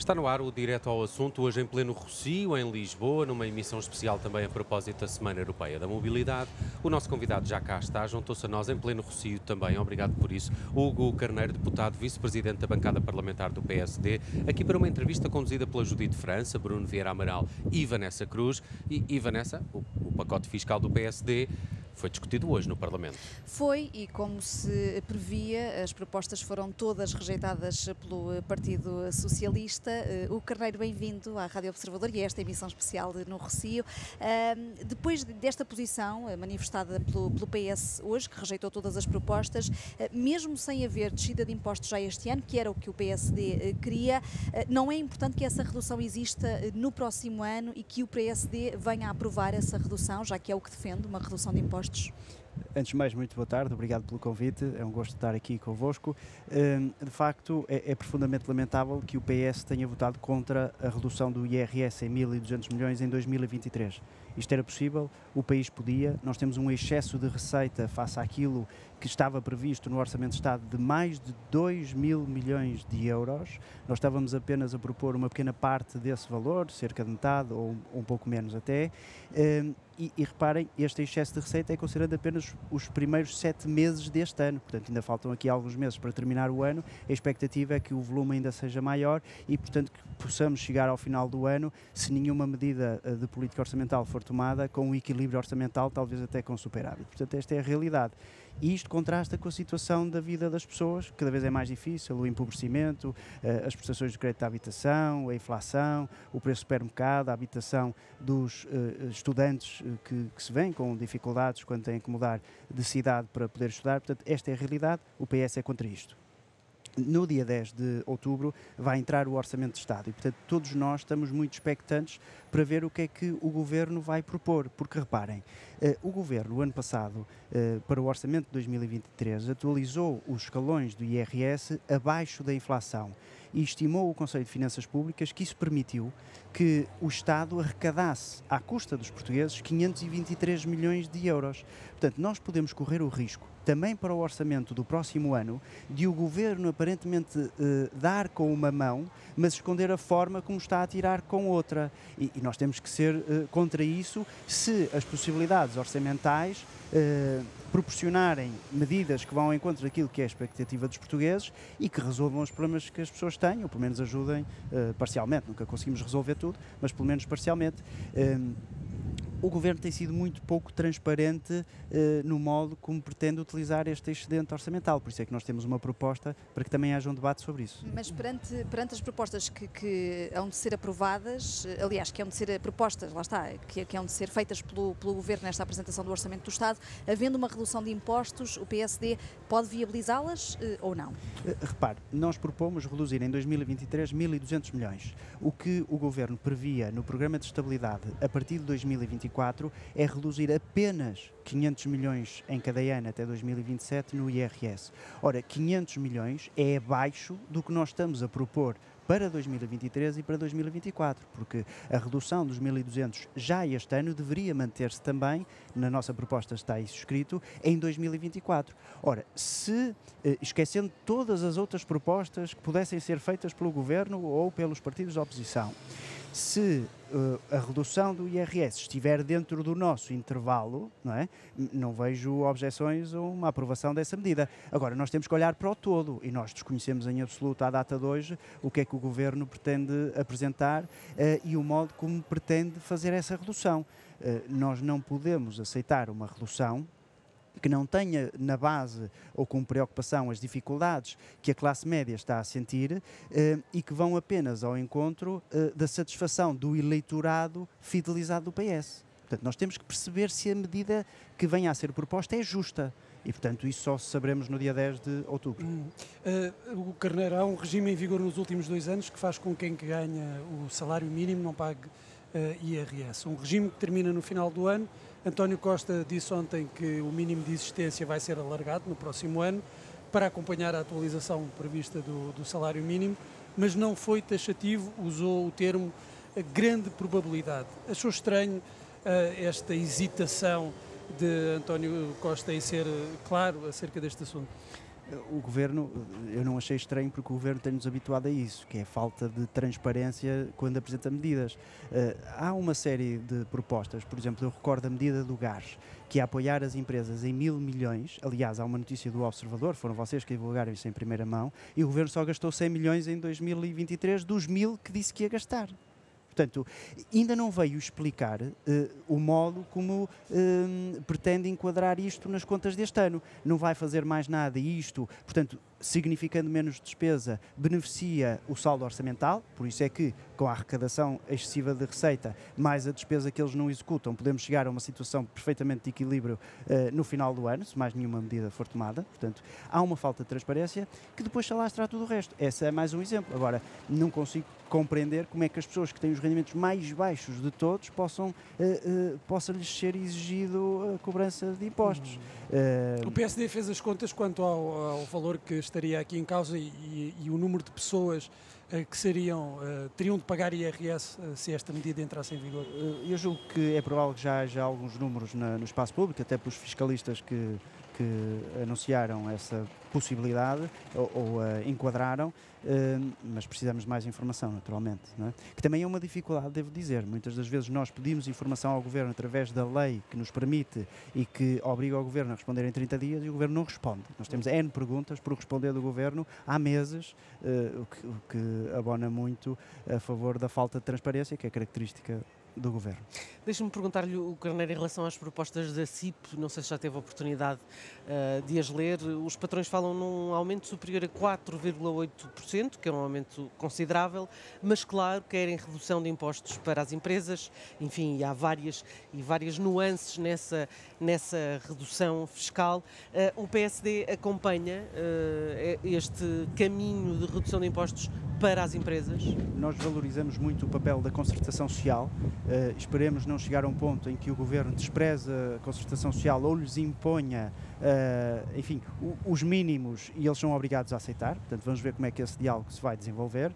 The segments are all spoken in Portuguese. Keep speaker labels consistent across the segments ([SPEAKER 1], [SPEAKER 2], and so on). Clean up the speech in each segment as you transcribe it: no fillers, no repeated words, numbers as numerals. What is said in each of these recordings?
[SPEAKER 1] Está no ar o Direto ao Assunto, hoje em pleno Rossio, em Lisboa, numa emissão especial também a propósito da Semana Europeia da Mobilidade. O nosso convidado já cá está, juntou-se a nós em pleno Rossio também, obrigado por isso. Hugo Carneiro, deputado, vice-presidente da bancada parlamentar do PSD, aqui para uma entrevista conduzida pela Judite França, Bruno Vieira Amaral e Vanessa Cruz. E Vanessa, o pacote fiscal do PSD foi discutido hoje no Parlamento.
[SPEAKER 2] Foi, e como se previa, as propostas foram todas rejeitadas pelo Partido Socialista. O Carneiro, bem-vindo à Rádio Observador e a esta emissão especial no Rossio. Depois desta posição manifestada pelo PS hoje, que rejeitou todas as propostas, mesmo sem haver descida de impostos já este ano, que era o que o PSD queria, não é importante que essa redução exista no próximo ano e que o PSD venha a aprovar essa redução, já que é o que defende, uma redução de impostos?
[SPEAKER 3] Antes de mais, muito boa tarde, obrigado pelo convite, é um gosto estar aqui convosco. De facto, é profundamente lamentável que o PS tenha votado contra a redução do IRS em 1.200 milhões em 2023. Isto era possível, o país podia, nós temos um excesso de receita face àquilo que estava previsto no Orçamento de Estado de mais de 2.000 milhões de euros. Nós estávamos apenas a propor uma pequena parte desse valor, cerca de metade ou um pouco menos até. E reparem, este excesso de receita é considerando apenas os primeiros 7 meses deste ano, portanto ainda faltam aqui alguns meses para terminar o ano. A expectativa é que o volume ainda seja maior e, portanto, que possamos chegar ao final do ano, se nenhuma medida de política orçamental for tomada, com um equilíbrio orçamental, talvez até com superávit. Portanto, esta é a realidade. E isto contrasta com a situação da vida das pessoas, que cada vez é mais difícil, o empobrecimento, as prestações de crédito à habitação, a inflação, o preço do supermercado, a habitação dos estudantes que se vêem com dificuldades quando têm que mudar de cidade para poder estudar. Portanto, esta é a realidade, o PS é contra isto. No dia 10 de outubro vai entrar o Orçamento de Estado e, portanto, todos nós estamos muito expectantes para ver o que é que o Governo vai propor, porque reparem, o Governo, o ano passado, para o Orçamento de 2023, atualizou os escalões do IRS abaixo da inflação e estimou o Conselho de Finanças Públicas que isso permitiu que o Estado arrecadasse, à custa dos portugueses, 523 milhões de euros. Portanto, nós podemos correr o risco, também para o orçamento do próximo ano, de o Governo aparentemente dar com uma mão, mas esconder a forma como está a tirar com outra. E nós temos que ser contra isso se as possibilidades orçamentais proporcionarem medidas que vão ao encontro daquilo que é a expectativa dos portugueses e que resolvam os problemas que as pessoas têm, ou pelo menos ajudem parcialmente. Nunca conseguimos resolver tudo, mas pelo menos parcialmente. O Governo tem sido muito pouco transparente no modo como pretende utilizar este excedente orçamental, por isso é que nós temos uma proposta para que também haja um debate sobre isso.
[SPEAKER 2] Mas perante as propostas que hão de ser aprovadas, aliás, que hão de ser propostas, lá está, que hão de ser feitas pelo Governo nesta apresentação do Orçamento do Estado, havendo uma redução de impostos, o PSD pode viabilizá-las ou não?
[SPEAKER 3] Repare, nós propomos reduzir em 2023 1.200 milhões. O que o Governo previa no Programa de Estabilidade a partir de 2024 é reduzir apenas 500 milhões em cada ano até 2027 no IRS. Ora, 500 milhões é abaixo do que nós estamos a propor para 2023 e para 2024, porque a redução dos 1.200 já este ano deveria manter-se também, na nossa proposta está isso escrito, em 2024. Ora, se, esquecendo todas as outras propostas que pudessem ser feitas pelo Governo ou pelos partidos da oposição, se a redução do IRS estiver dentro do nosso intervalo, não vejo objeções a uma aprovação dessa medida. Agora, nós temos que olhar para o todo e nós desconhecemos em absoluto à data de hoje o que é que o Governo pretende apresentar e o modo como pretende fazer essa redução. Nós não podemos aceitar uma redução que não tenha na base ou com preocupação as dificuldades que a classe média está a sentir e que vão apenas ao encontro da satisfação do eleitorado fidelizado do PS. Portanto, nós temos que perceber se a medida que venha a ser proposta é justa. E, portanto, isso só saberemos no dia 10 de outubro.
[SPEAKER 4] O Carneiro, há um regime em vigor nos últimos 2 anos que faz com que quem ganha o salário mínimo não pague IRS. Um regime que termina no final do ano. António Costa disse ontem que o mínimo de existência vai ser alargado no próximo ano para acompanhar a atualização prevista do salário mínimo, mas não foi taxativo, usou o termo grande probabilidade. Achou estranho esta hesitação de António Costa em ser claro acerca deste assunto?
[SPEAKER 3] O Governo, eu não achei estranho porque o Governo tem-nos habituado a isso, que é a falta de transparência quando apresenta medidas. Há uma série de propostas, por exemplo, eu recordo a medida do gás, que é apoiar as empresas em 1.000 milhões, aliás, há uma notícia do Observador, foram vocês que divulgaram isso em primeira mão, e o Governo só gastou 100 milhões em 2023 dos 1.000 que disse que ia gastar. Portanto, ainda não veio explicar o modo como pretende enquadrar isto nas contas deste ano. Não vai fazer mais nada e isto, portanto, significando menos despesa, beneficia o saldo orçamental, por isso é que, com a arrecadação excessiva de receita, mais a despesa que eles não executam, podemos chegar a uma situação perfeitamente de equilíbrio no final do ano, se mais nenhuma medida for tomada. Portanto, há uma falta de transparência que depois se alastra tudo o resto. Esse é mais um exemplo. Agora, não consigo compreender como é que as pessoas que têm os rendimentos mais baixos de todos possa-lhes ser exigido a cobrança de impostos.
[SPEAKER 4] O PSD fez as contas quanto ao valor que estaria aqui em causa e o número de pessoas que teriam de pagar IRS se esta medida entrasse em vigor.
[SPEAKER 3] Eu julgo que é provável que já haja alguns números no espaço público, até pelos fiscalistas que anunciaram essa possibilidade ou enquadraram, mas precisamos de mais informação, naturalmente. Não é? Que também é uma dificuldade, devo dizer. Muitas das vezes nós pedimos informação ao Governo através da lei que nos permite e que obriga o Governo a responder em 30 dias e o Governo não responde. Nós temos N perguntas por responder do Governo há meses, o que abona muito a favor da falta de transparência, que é característica do Governo.
[SPEAKER 5] Deixa-me perguntar-lhe, o Carneiro, em relação às propostas da CIP, não sei se já teve a oportunidade de as ler, os patrões falam num aumento superior a 4,8%, que é um aumento considerável, mas claro, querem redução de impostos para as empresas, enfim, há várias nuances nessa redução fiscal. O PSD acompanha este caminho de redução de impostos para as empresas?
[SPEAKER 3] Nós valorizamos muito o papel da concertação social. Esperemos não chegar a um ponto em que o Governo despreza a concertação social ou lhes imponha, enfim, os mínimos e eles são obrigados a aceitar. Portanto, vamos ver como é que esse diálogo se vai desenvolver.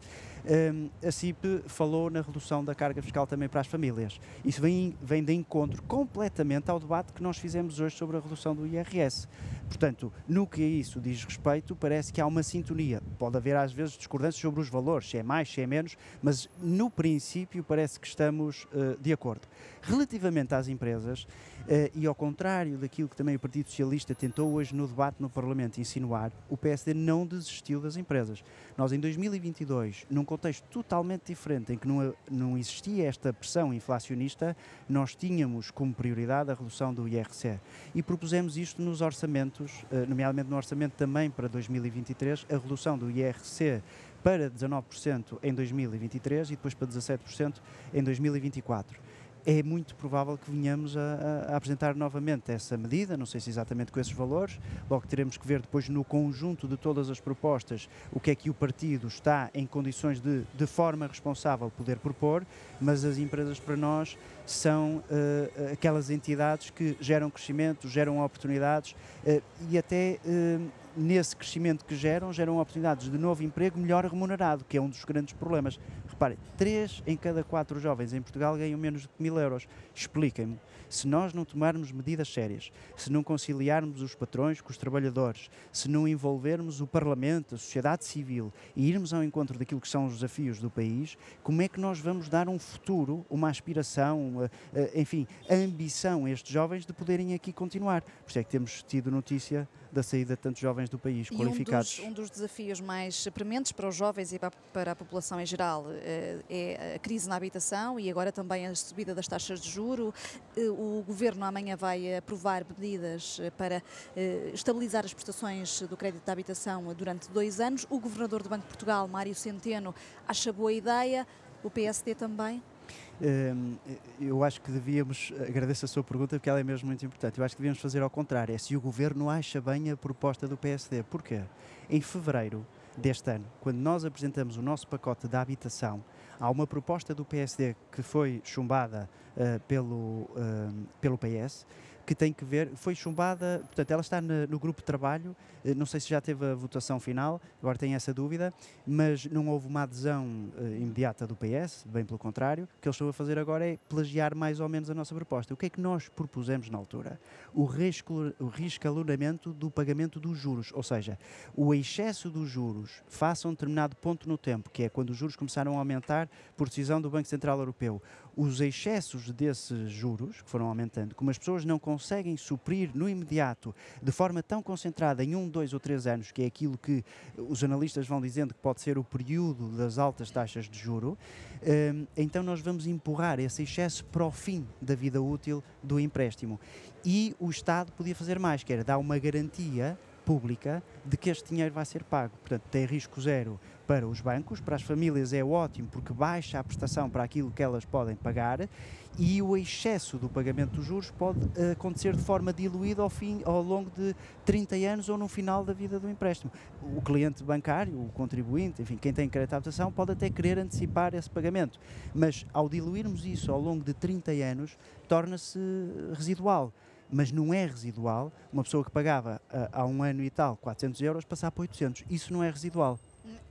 [SPEAKER 3] A CIP falou na redução da carga fiscal também para as famílias. Isso vem de encontro completamente ao debate que nós fizemos hoje sobre a redução do IRS. Portanto, no que a isso diz respeito, parece que há uma sintonia. Pode haver às vezes discordâncias sobre os valores, se é mais, se é menos, mas no princípio parece que estamos de acordo. Relativamente às empresas, e ao contrário daquilo que também o Partido Socialista tentou hoje no debate no Parlamento insinuar, o PSD não desistiu das empresas. Nós em 2022, num contexto totalmente diferente, em que não existia esta pressão inflacionista, nós tínhamos como prioridade a redução do IRC e propusemos isto nos orçamentos, nomeadamente no orçamento também para 2023, a redução do IRC para 19% em 2023 e depois para 17% em 2024. É muito provável que venhamos a apresentar novamente essa medida, não sei se exatamente com esses valores, logo teremos que ver depois no conjunto de todas as propostas o que é que o partido está em condições de forma responsável poder propor, mas as empresas para nós são aquelas entidades que geram crescimento, geram oportunidades e até nesse crescimento que geram oportunidades de novo emprego melhor remunerado, que é um dos grandes problemas. Reparem, 3 em cada 4 jovens em Portugal ganham menos de 1.000 euros. Expliquem-me, se nós não tomarmos medidas sérias, se não conciliarmos os patrões com os trabalhadores, se não envolvermos o Parlamento, a sociedade civil e irmos ao encontro daquilo que são os desafios do país, como é que nós vamos dar um futuro, uma aspiração, enfim, a ambição a estes jovens de poderem aqui continuar? Por isso é que temos tido notícia da saída de tantos jovens do país, qualificados.
[SPEAKER 2] Um dos desafios mais prementes para os jovens e para a população em geral é a crise na habitação e agora também a subida das taxas de juro. O Governo amanhã vai aprovar medidas para estabilizar as prestações do crédito de habitação durante 2 anos. O Governador do Banco de Portugal, Mário Centeno, acha boa ideia, o PSD também?
[SPEAKER 3] Eu acho que devíamos, agradeço a sua pergunta porque ela é mesmo muito importante, eu acho que devíamos fazer ao contrário, é se o Governo acha bem a proposta do PSD. Porquê? Em fevereiro deste ano, quando nós apresentamos o nosso pacote da habitação, há uma proposta do PSD que foi chumbada pelo PS, que tem que ver, foi chumbada, portanto, ela está no grupo de trabalho, não sei se já teve a votação final, agora tenho essa dúvida, mas não houve uma adesão imediata do PS, bem pelo contrário. O que eles estão a fazer agora é plagiar mais ou menos a nossa proposta. O que é que nós propusemos na altura? O reescalonamento do pagamento dos juros, ou seja, o excesso dos juros face a um determinado ponto no tempo, que é quando os juros começaram a aumentar por decisão do Banco Central Europeu. Os excessos desses juros, que foram aumentando, como as pessoas não conseguem suprir no imediato, de forma tão concentrada em 1, 2 ou 3 anos, que é aquilo que os analistas vão dizendo que pode ser o período das altas taxas de juro, então nós vamos empurrar esse excesso para o fim da vida útil do empréstimo. E o Estado podia fazer mais, que era dar uma garantia pública de que este dinheiro vai ser pago. Portanto, tem risco zero para os bancos, para as famílias é ótimo porque baixa a prestação para aquilo que elas podem pagar, e o excesso do pagamento dos juros pode acontecer de forma diluída ao longo de 30 anos ou no final da vida do empréstimo. O cliente bancário, o contribuinte, enfim, quem tem crédito à habitação pode até querer antecipar esse pagamento, mas ao diluirmos isso ao longo de 30 anos, torna-se residual. Mas não é residual uma pessoa que pagava há um ano e tal 400 euros passar para 800. Isso não é residual.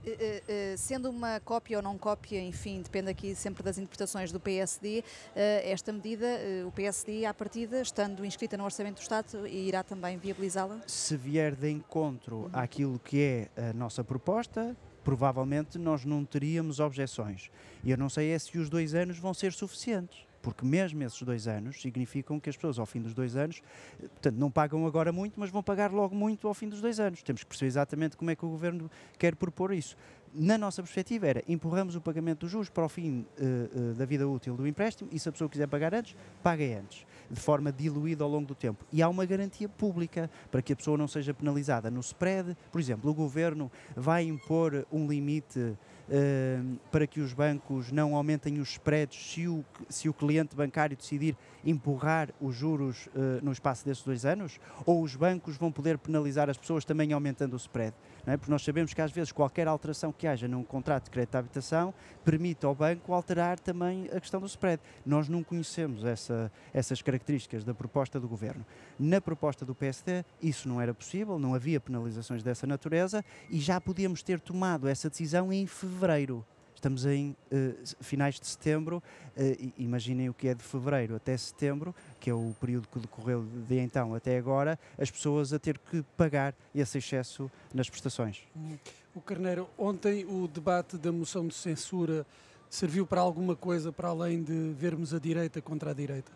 [SPEAKER 2] Sendo uma cópia ou não cópia, enfim, depende aqui sempre das interpretações do PSD, esta medida, o PSD, à partida, estando inscrita no Orçamento do Estado, irá também viabilizá-la?
[SPEAKER 3] Se vier de encontro àquilo que é a nossa proposta, provavelmente nós não teríamos objeções. E eu não sei se os 2 anos vão ser suficientes. Porque mesmo esses 2 anos significam que as pessoas ao fim dos 2 anos, portanto, não pagam agora muito, mas vão pagar logo muito ao fim dos 2 anos. Temos que perceber exatamente como é que o Governo quer propor isso. Na nossa perspectiva era, empurramos o pagamento dos juros para o fim da vida útil do empréstimo, e se a pessoa quiser pagar antes, paga antes, de forma diluída ao longo do tempo. E há uma garantia pública para que a pessoa não seja penalizada no spread. Por exemplo, o Governo vai impor um limite para que os bancos não aumentem os spreads se o cliente bancário decidir empurrar os juros no espaço desses 2 anos? Ou os bancos vão poder penalizar as pessoas também aumentando o spread? Não é? Porque nós sabemos que às vezes qualquer alteração que haja num contrato de crédito de habitação permite ao banco alterar também a questão do spread. Nós não conhecemos essas características da proposta do Governo. Na proposta do PSD isso não era possível, não havia penalizações dessa natureza, e já podíamos ter tomado essa decisão em fevereiro. Estamos em finais de setembro, imaginem o que é de fevereiro até setembro, que é o período que decorreu de então até agora, as pessoas a ter que pagar esse excesso nas prestações.
[SPEAKER 4] O Carneiro, ontem o debate da moção de censura serviu para alguma coisa para além de vermos a direita contra a direita?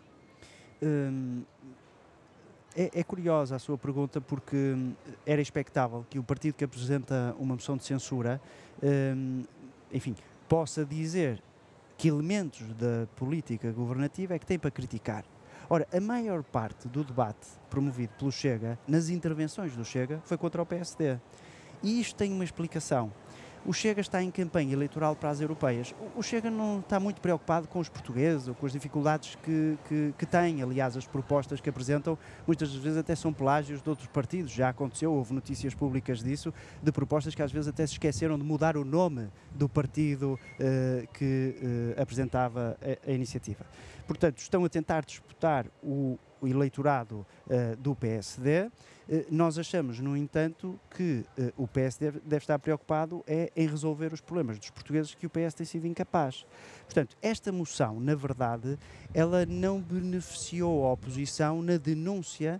[SPEAKER 3] É curiosa a sua pergunta, porque era expectável que o partido que apresenta uma moção de censura, enfim, possa dizer que elementos da política governativa é que tem para criticar. Ora, a maior parte do debate promovido pelo Chega, nas intervenções do Chega, foi contra o PSD. E isto tem uma explicação. O Chega está em campanha eleitoral para as europeias. O Chega não está muito preocupado com os portugueses ou com as dificuldades que têm. Aliás, as propostas que apresentam muitas vezes até são plágios de outros partidos. Já aconteceu, houve notícias públicas disso, de propostas que às vezes até se esqueceram de mudar o nome do partido que apresentava a iniciativa. Portanto, estão a tentar disputar o eleitorado do PSD. Nós achamos, no entanto, que o PS deve estar preocupado em resolver os problemas dos portugueses que o PS tem sido incapaz. Portanto, esta moção, na verdade, ela não beneficiou a oposição na denúncia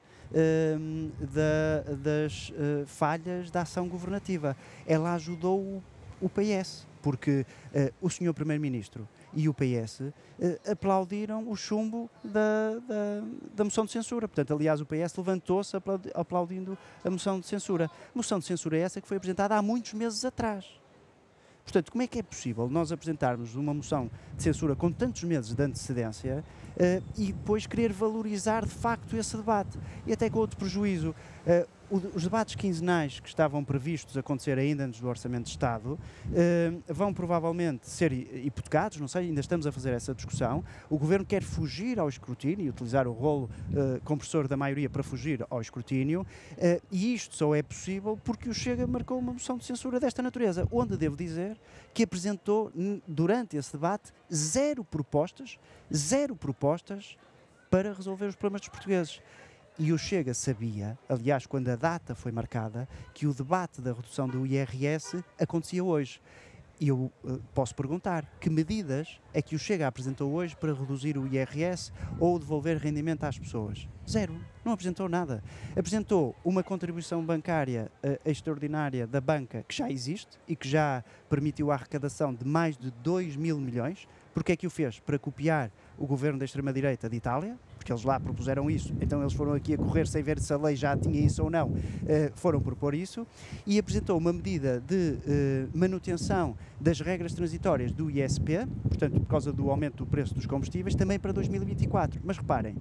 [SPEAKER 3] das falhas da ação governativa. Ela ajudou o PS, porque o Sr. Primeiro-Ministro e o PS aplaudiram o chumbo da moção de censura. Portanto, aliás, o PS levantou-se aplaudindo a moção de censura. A moção de censura é essa que foi apresentada há muitos meses atrás. Portanto, como é que é possível nós apresentarmos uma moção de censura com tantos meses de antecedência e depois querer valorizar de facto esse debate? E até com outro prejuízo. Os debates quinzenais que estavam previstos acontecer ainda antes do Orçamento de Estado vão provavelmente ser hipotecados, não sei, ainda estamos a fazer essa discussão. O Governo quer fugir ao escrutínio e utilizar o rolo compressor da maioria para fugir ao escrutínio, e isto só é possível porque o Chega marcou uma moção de censura desta natureza, onde devo dizer que apresentou durante esse debate zero propostas para resolver os problemas dos portugueses. E o Chega sabia, aliás, quando a data foi marcada, que o debate da redução do IRS acontecia hoje. E eu posso perguntar, que medidas é que o Chega apresentou hoje para reduzir o IRS ou devolver rendimento às pessoas? Zero. Não apresentou nada. Apresentou uma contribuição bancária extraordinária da banca que já existe e que já permitiu a arrecadação de mais de 2 mil milhões. Porque é que o fez? Para copiar o governo da extrema-direita de Itália, porque eles lá propuseram isso, então eles foram aqui a correr sem ver se a lei já tinha isso ou não, foram propor isso, e apresentou uma medida de manutenção das regras transitórias do ISP, portanto, por causa do aumento do preço dos combustíveis, também para 2024. Mas reparem,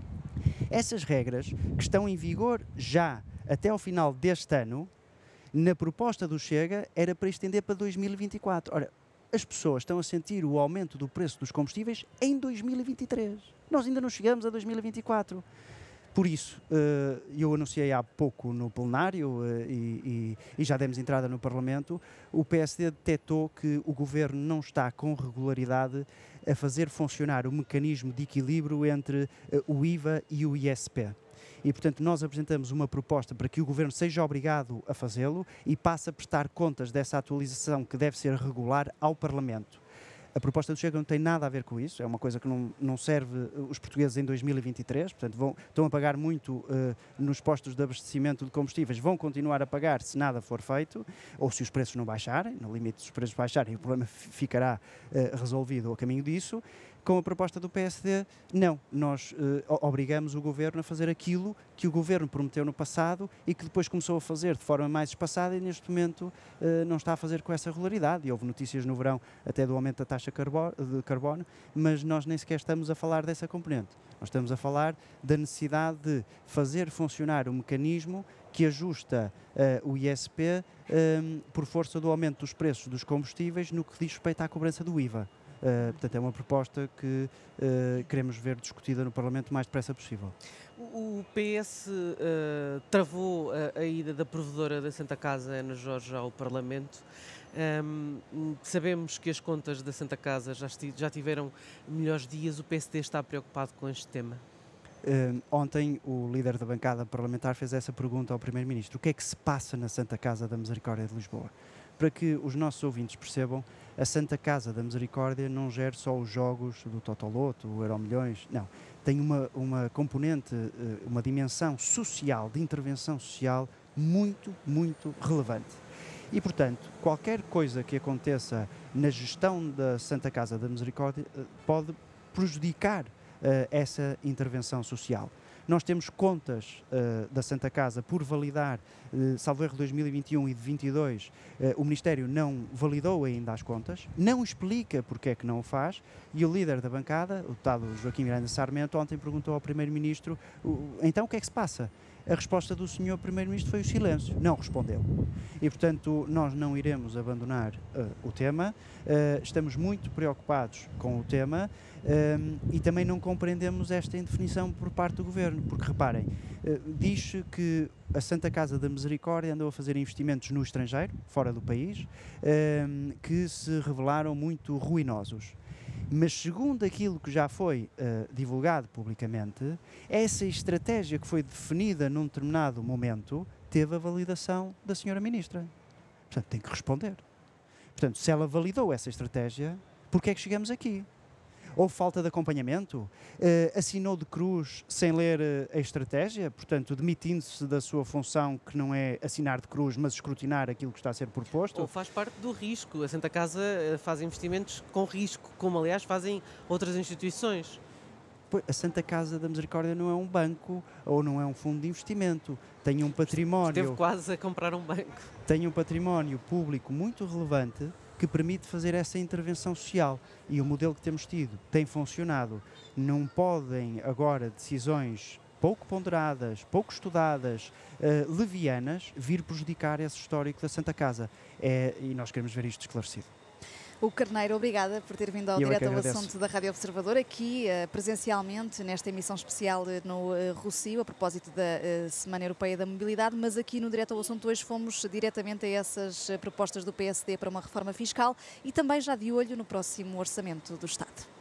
[SPEAKER 3] essas regras que estão em vigor já até ao final deste ano, na proposta do Chega, era para estender para 2024. Ora, as pessoas estão a sentir o aumento do preço dos combustíveis em 2023. Nós ainda não chegamos a 2024. Por isso, eu anunciei há pouco no plenário e já demos entrada no Parlamento, o PSD detectou que o Governo não está com regularidade a fazer funcionar o mecanismo de equilíbrio entre o IVA e o ISP. E, portanto, nós apresentamos uma proposta para que o Governo seja obrigado a fazê-lo e passe a prestar contas dessa atualização que deve ser regular ao Parlamento. A proposta do Chega não tem nada a ver com isso, é uma coisa que não serve os portugueses em 2023, portanto estão a pagar muito nos postos de abastecimento de combustíveis, vão continuar a pagar se nada for feito, ou se os preços não baixarem, no limite se os preços baixarem o problema ficará resolvido ao caminho disso. Com a proposta do PSD, não. Nós obrigamos o Governo a fazer aquilo que o Governo prometeu no passado e que depois começou a fazer de forma mais espaçada e neste momento não está a fazer com essa regularidade. E houve notícias no verão até do aumento da taxa de carbono, mas nós nem sequer estamos a falar dessa componente. Nós estamos a falar da necessidade de fazer funcionar o mecanismo que ajusta o ISP por força do aumento dos preços dos combustíveis no que diz respeito à cobrança do IVA. Portanto, é uma proposta que queremos ver discutida no Parlamento o mais depressa possível.
[SPEAKER 5] O PS travou a ida da provedora da Santa Casa, Ana Jorge, ao Parlamento. Sabemos que as contas da Santa Casa já tiveram melhores dias. O PSD está preocupado com este tema?
[SPEAKER 3] Ontem o líder da bancada parlamentar fez essa pergunta ao Primeiro-Ministro. O que é que se passa na Santa Casa da Misericórdia de Lisboa? Para que os nossos ouvintes percebam, a Santa Casa da Misericórdia não gera só os jogos do Totoloto, o Euromilhões, não. Tem uma componente, uma dimensão social, de intervenção social, muito, muito relevante. E, portanto, qualquer coisa que aconteça na gestão da Santa Casa da Misericórdia pode prejudicar essa intervenção social. Nós temos contas da Santa Casa por validar, salvo erro 2021 e de 2022, o Ministério não validou ainda as contas, não explica porque é que não o faz, e o líder da bancada, o deputado Joaquim Miranda Sarmento, ontem perguntou ao Primeiro-Ministro, então o que é que se passa? A resposta do senhor Primeiro-Ministro foi o silêncio, não respondeu. E, portanto, nós não iremos abandonar o tema, estamos muito preocupados com o tema e também não compreendemos esta indefinição por parte do Governo, porque, reparem, diz que a Santa Casa da Misericórdia andou a fazer investimentos no estrangeiro, fora do país, que se revelaram muito ruinosos. Mas segundo aquilo que já foi divulgado publicamente, essa estratégia que foi definida num determinado momento teve a validação da senhora Ministra. Portanto, tem que responder. Portanto, se ela validou essa estratégia, porquê é que chegamos aqui? Houve falta de acompanhamento? Assinou de cruz sem ler a estratégia? Portanto, demitindo-se da sua função, que não é assinar de cruz, mas escrutinar aquilo que está a ser proposto?
[SPEAKER 5] Ou faz parte do risco. A Santa Casa faz investimentos com risco, como aliás fazem outras instituições.
[SPEAKER 3] A Santa Casa da Misericórdia não é um banco ou não é um fundo de investimento. Tem um património...
[SPEAKER 5] Esteve quase a comprar um banco.
[SPEAKER 3] Tem um património público muito relevante que permite fazer essa intervenção social. E o modelo que temos tido tem funcionado. Não podem agora decisões pouco ponderadas, pouco estudadas, levianas, vir prejudicar esse histórico da Santa Casa. E nós queremos ver isto esclarecido.
[SPEAKER 2] Hugo Carneiro, obrigada por ter vindo ao Direto ao Assunto da Rádio Observador, aqui presencialmente nesta emissão especial no Rossio, a propósito da Semana Europeia da Mobilidade, mas aqui no Direto ao Assunto hoje fomos diretamente a essas propostas do PSD para uma reforma fiscal e também já de olho no próximo Orçamento do Estado.